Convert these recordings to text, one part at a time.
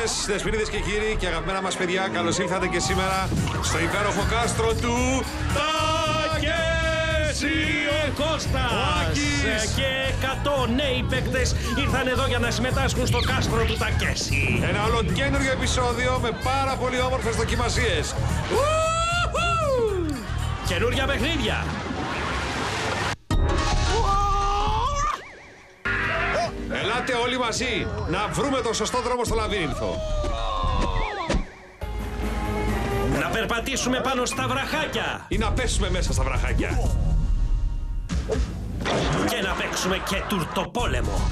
Δεσποινίδες, δεσποινίδες και κύριοι και αγαπημένα μας παιδιά, καλώς ήρθατε και σήμερα στο υπέροχο κάστρο του Τακέση. Ο Κώστας και 100 νέοι παίκτες ήρθαν εδώ για να συμμετάσχουν στο κάστρο του Τακέση. Ένα ολοκένουργιο επεισόδιο με πάρα πολύ όμορφες δοκιμασίες. Καινούρια παιχνίδια. Ελάτε όλοι μαζί να βρούμε τον σωστό δρόμο στο λαβύρινθο. Να περπατήσουμε πάνω στα βραχάκια. Ή να πέσουμε μέσα στα βραχάκια. Και να παίξουμε και τουρτοπόλεμο.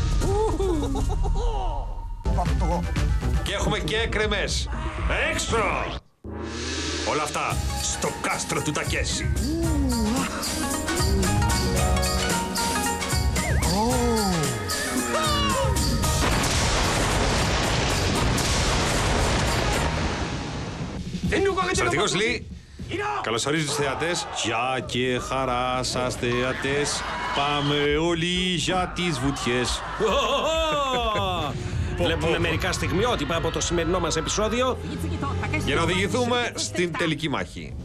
Και έχουμε και κρεμές. Έξω! Όλα αυτά στο κάστρο του Τακέση. Στρατηγός Λι, καλωσορίζω τους θεατές. Γεια και χαρά σας θεατές. Πάμε όλοι για τις βουτιές. Βλέπουμε μερικά στιγμιότυπα από το σημερινό μας επεισόδιο Για να οδηγηθούμε στην τελική μάχη.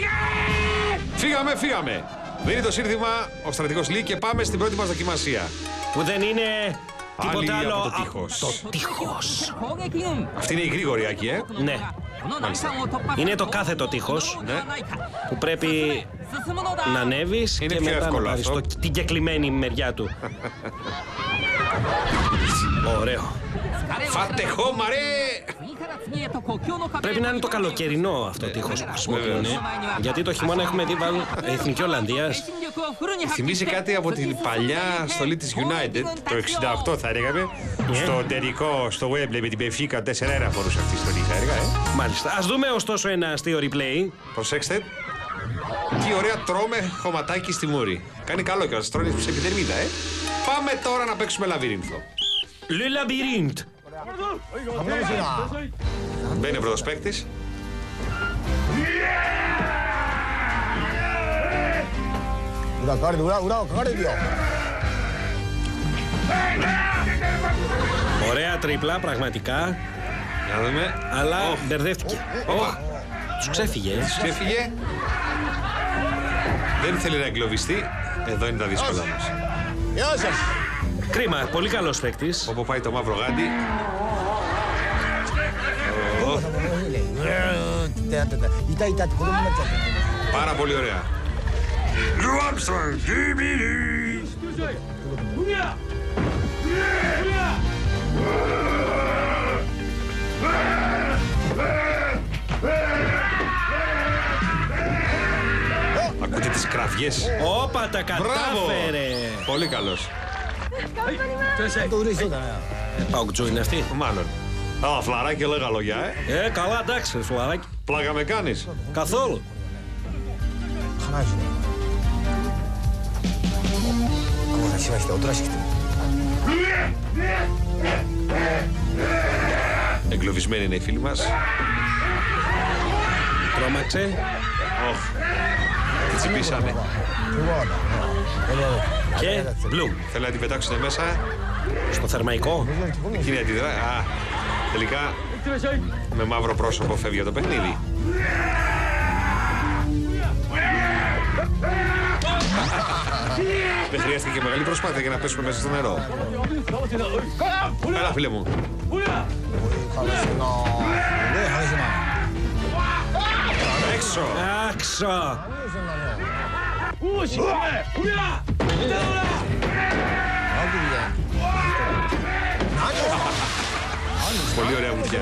Φύγαμε! Δίνει το σύνθημα ο στρατηγός Λι και πάμε στην πρώτη μας δοκιμασία. που δεν είναι τίποτα Άλλη άλλο από το τείχος. το τείχος. Αυτή είναι η γρήγορη Άκη, Ναι. Είναι το κάθετο τείχος Ναι. που πρέπει να ανέβεις Είναι και πιο μετά να εύκολο πάρεις αυτό. την κεκλειμένη μεριά του. Ωραίο. Φάτε χώμαρε! Πρέπει να είναι το καλοκαιρινό αυτό το τείχος που χρησιμοποιούν. Βεβαίως. Γιατί το χειμώνα έχουμε δει βάλουν Εθνική Ολλανδίας. Θυμίζει κάτι από την παλιά στολή της United, το 68 θα έλεγαμε. Στο τελικό, στο Wembley με την Benfica 4-1 φορούσε αυτή η στολή, θα έλεγα. Μάλιστα. Ας δούμε ωστόσο ένα αστείο replay. Προσέξτε. Τι ωραία τρώμε χωματάκι στη μούρη. Κάνει καλό και τρώνε σε επιδερμίδα, Πάμε τώρα να παίξουμε λαβύρινθο. Le Labyrinthe. Μπαίνει ο πρώτος παίκτης. Ωραία τρίπλα, πραγματικά. Για να δούμε. Αλλά μπερδεύτηκε. Όπα. Τους ξέφυγε. Ξέφυγε. Δεν θέλει να εγκλωβιστεί. Εδώ είναι τα δύσκολα μας. Κρίμα, πολύ καλός παίκτης. Όπου πάει το μαύρο γάντι. Πάρα πολύ ωραία. Ακούτε τις κραυγές. Όπα, τα Μπράβο! κατάφερε. Πολύ καλός. Παουκτζού είναι αυτή. Μάλλον. Α, φλαράκι έλεγα λόγια, Καλά, εντάξει, φλαράκι. Πλάκα με κάνεις. Καθόλου. Εγκλωβισμένοι είναι οι φίλοι μας. Τρώμαξε. Οχ. Τι τσιμπήσανε. Και μπλουμ. Θέλω να την πετάξουν μέσα. Στο θερμαϊκό. Εκείνη αντιδρά. Α, τελικά με μαύρο πρόσωπο φεύγει το παιχνίδι. Δεν χρειάστηκε και μεγάλη προσπάθεια για να πέσουμε μέσα στο νερό. Έλα, φίλε μου. Έξω. Άξο. Πολύ ωραία βουτιά.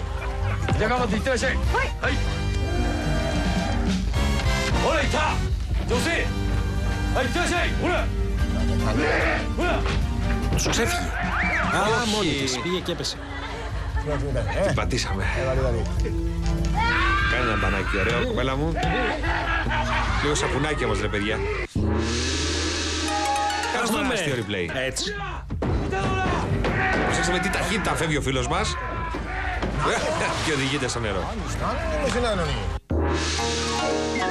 Τους ξέφυγε. Α, μόνη της. Πήγε και έπεσε. Την πατήσαμε. Κάνε ένα μπανάκι ωραίο, κοπέλα μου. Λίγο σαπουνάκι όμως, ρε παιδιά. Ας Κάνουμε ένα δούμε. αστείο replay. Έτσι. Προσέξτε με τι ταχύτητα φεύγει ο φίλος μας. Και οδηγείται στο νερό.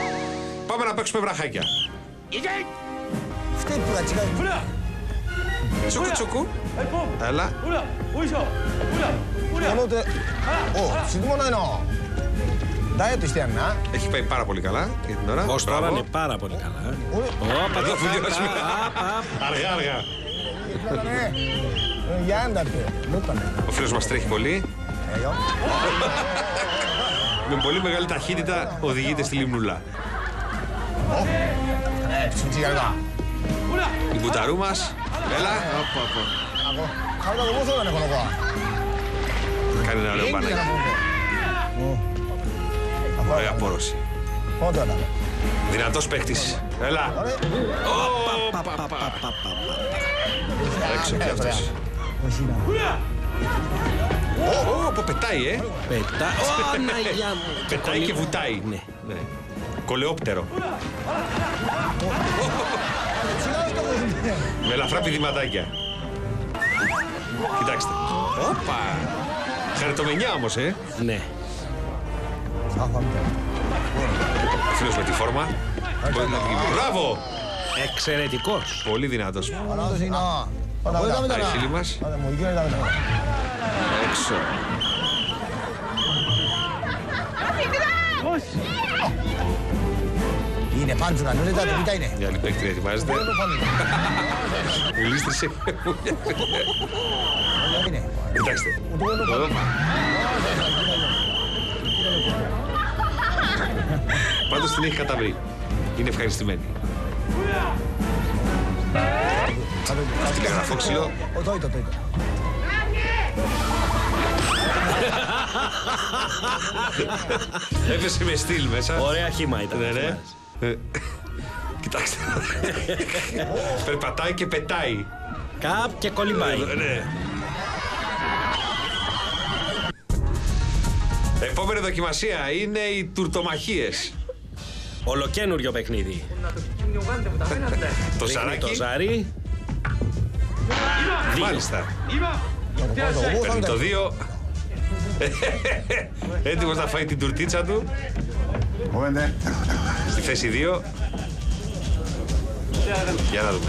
Πάμε να παίξουμε βραχάκια. Τσούκου τσούκου. Έλα. Έχει πάει πάρα πολύ καλά για την ώρα. Ως τώρα είναι πάρα πολύ καλά. Εδώ βουλιώσουμε. Αργά, αργά. Ο φίλος μας τρέχει πολύ. Με πολύ μεγάλη ταχύτητα οδηγείται στη Λιμνούλα. Η μπουταρού μας. Έλα. Κάνει ένα ωραίο μπανάκι. Ωραία απόρρωση. Δυνατός παίκτης. Έλα. Έξω και αυτός. Πετάει, Πετάει και βουτάει. Ναι. Κολεόπτερο. Με ελαφρά πηδηματάκια. Κοιτάξτε. Όπα. Χαριτομενιά όμως, Ναι. Ο φίλος με τη φόρμα. Μπράβο! Εξαιρετικός. Πολύ δυνατός. Τα χείλη μας. Έξω. Είναι πάντζουνα, νου τα τυπίτα είναι. Η άλλη παίκτρια ετοιμάζεται. Γλίστρισε. Κοιτάξτε. Πάντως την έχει καταβρει. Είναι ευχαριστημένη. Στην καγραφό ξύλο. Έπεσε με στυλ μέσα. Ωραία χύμα ήταν. Ναι. Κοιτάξτε. Περπατάει και πετάει. Κάπ και κολυμπάει. Ναι. Επόμενη δοκιμασία είναι οι τουρτομαχίες. Ολοκένουργιο παιχνίδι. Το ζαράκι. Το ζάρι. Μάλιστα. Παίρνει το 2. Έτοιμος να φάει την τουρτίτσα του. Στη θέση 2. Για να δούμε.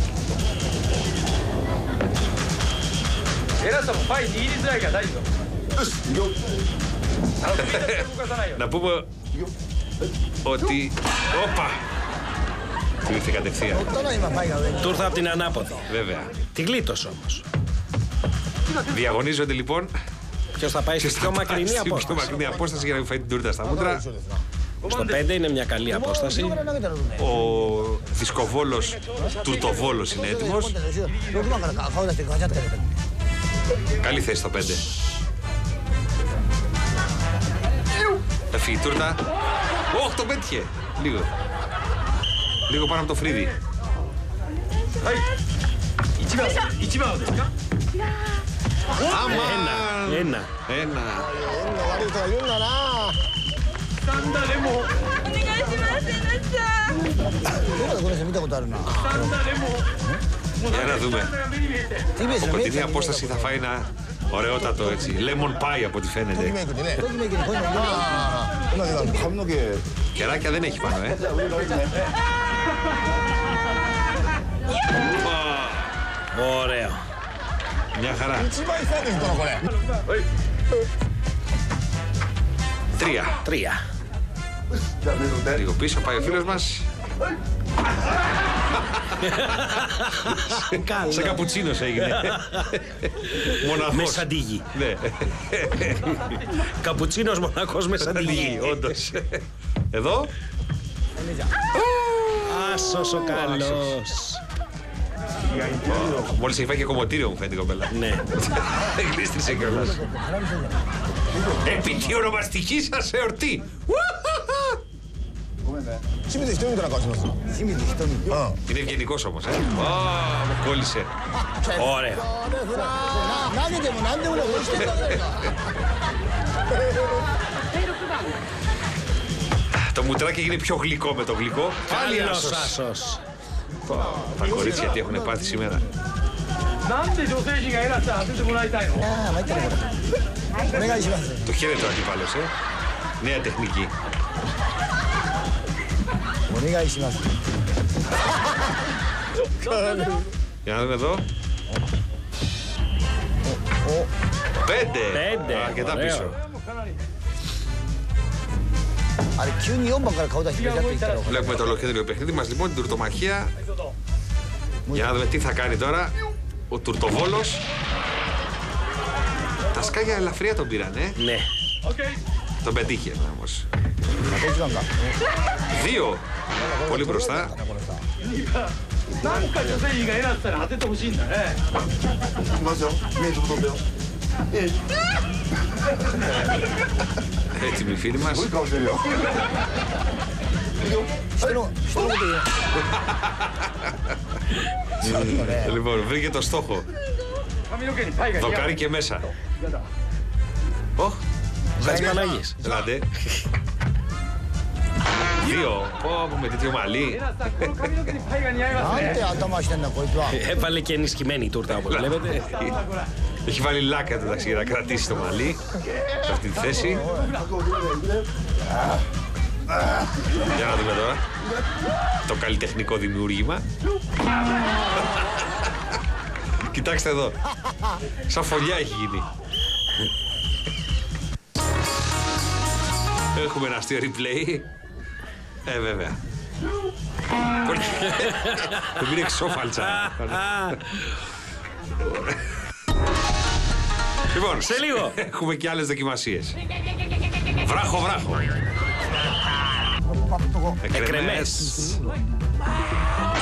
Να πούμε ότι... Όπα! Του ήρθε κατευθείαν. Του ήρθα από την ανάποδη. Βέβαια. Τη γλίτωσε όμως. Διαγωνίζονται λοιπόν. Ποιος θα πάει στη πιο μακρινή απόσταση. Πιο μακρινή απόσταση για να μην φάει την τούρτα στα μούτρα. Στο 5 είναι μια καλή απόσταση. Ο δισκοβόλος τουρτοβόλος είναι έτοιμος. Καλή θέση στο 5. Θα φύγει η τούρτα. Ωχ, το πέτυχε. Λίγο πάνω από το φρύδι. Ένα. Για να δούμε. Από την απόσταση θα φάει ένα ωραιότατο έτσι. Lemon pie από ό,τι φαίνεται. Κεράκια δεν έχει πάνω, Ωραίο. Μια χαρά. 3. Λίγο πίσω πάει ο φίλος μας. Σαν καπουτσίνος έγινε. Μοναχός. Με σαντίγι. Ναι. Καπουτσίνος μοναχός με σαντίγι. Όντως. Εδώ. Άσος ο καλός. Μόλις έχει φάει και κομμωτήριο μου φαίνεται η κοπέλα. Ναι. Γλίστρισε κιόλας. Επί τι ονομαστική σας εορτή. Είναι ευγενικός όμως, μου κόλλησε. Ωραία. Το μουτράκι έγινε πιο γλυκό με το γλυκό. Πάλι άσος. Τα κορίτσια τι έχουν πάθει σήμερα. Το χαίρεται ο αντίπαλος, νέα τεχνική. Για να δούμε εδώ. 5. Αρκετά πίσω. あれ急に4番から顔出してベタッといったら Βλέπουμε το ολοκληρωμένο παιχνίδι μας λοιπόν, την τουρτομαχία. Για να δούμε τι θα κάνει τώρα ο τουρτοβόλος. Τα σκάγια ελαφριά τον πήραν, Ναι. Τον πετύχε όμως. 1番か 2. Πολύ μπροστά. なんか女性以外だったら当ててほしいんだね。いきますよ。目つぶっとってよ。 Έτοιμοι οι φίλοι μας. いい顔してるよ。 人のこと言う Λοιπόν, βρήκε το στόχο. 髪の毛にパイが似合う。 Δοκάρι και μέσα. Οχ, Χατζη Παναγής. ελάτε. 2. Πω, με τέτοιο μαλλί. この髪の毛にパイが似合いますなんね。 て頭してんだこいつは Έβαλε και ενισχυμένη η τούρτα όπως βλέπετε. Έχει βάλει λάκα του για να κρατήσει το μαλλί σε αυτή τη θέση. Για να δούμε τώρα το καλλιτεχνικό δημιούργημα. Κοιτάξτε εδώ. Σαν φωλιά έχει γίνει. Έχουμε ένα αστείο replay. Βέβαια. Τον πήρε εξώφαλτσα. Λοιπόν, Σε λίγο. έχουμε και άλλες δοκιμασίες. Βράχο. Εκρεμές.